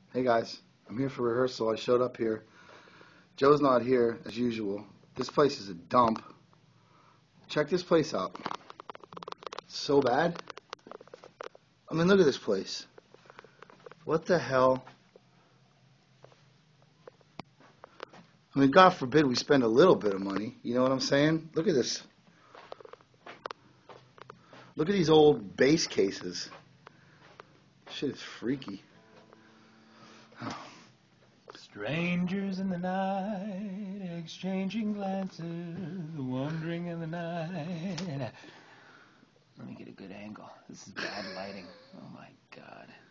Hey guys, I'm here for rehearsal. I showed up here. Joe's not here as usual. This place is a dump. Check this place out. It's so bad. I mean, look at this place. What the hell? I mean, God forbid we spend a little bit of money. You know what I'm saying? Look at this. Look at these old bass cases. Shit is freaky. Oh. Strangers in the night, exchanging glances, wandering in the night. Let me get a good angle. This is bad lighting. Oh my God.